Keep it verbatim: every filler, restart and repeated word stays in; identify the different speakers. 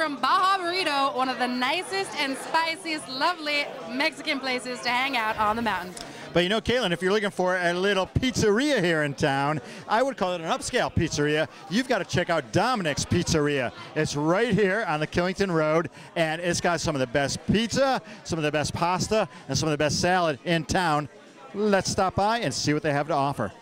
Speaker 1: from Baja Burrito, one of the nicest and spiciest, lovely Mexican places to hang out on the mountain.
Speaker 2: But you know, Caitlin, if you're looking for a little pizzeria here in town, I would call it an upscale pizzeria. You've got to check out Dominic's Pizzeria. It's right here on the Killington Road, and it's got some of the best pizza, some of the best pasta, and some of the best salad in town. Let's stop by and see what they have to offer.